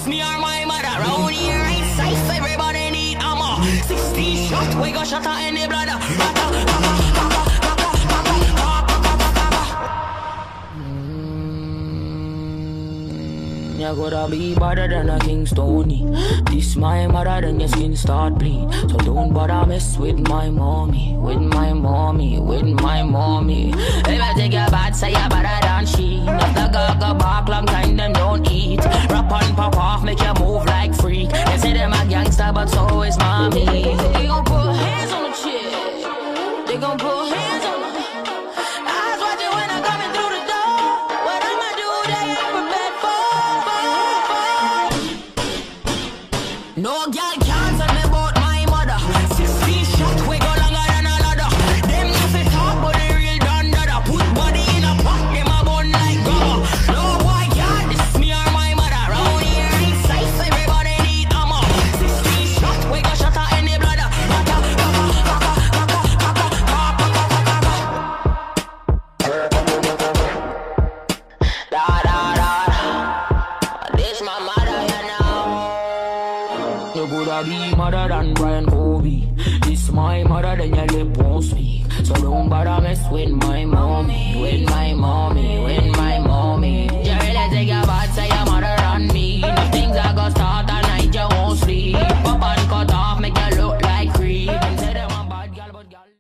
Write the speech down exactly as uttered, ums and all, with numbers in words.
this me or my mother. Round here ain't safe, everybody need ammo. sixteen shot, we got shot in the blood. You gotta be better than a King Stony. This my mother, then your skin start bleed. So don't bother mess with my mommy, with my mommy, with my mommy. If I take your bad, say you better than she. If the girl go back long time, them don't eat. Rap on, pop off, make you move like freak. They say them a gangster, but so is mommy. They gon' put hands on the chick. They gon' put hands on the eyes watching when I'm coming through the door. What I'ma do, they ain't prepared for. No girl can't tell me about my mother. sixteen shot, we go longer than a ladder. Them nothing talk, but they real done dada. Put body in a pot, them a bun like gum. No boy can't diss me or my mother. Round here ain't safe, everybody need ammo. sixteen shot, we go shot in the bladder. Da da da da. This my mother, you know. You coulda be mother than Brian Kobe. This my mother, then your lip won't speak. So don't bother mess with my mommy, with my mommy, with my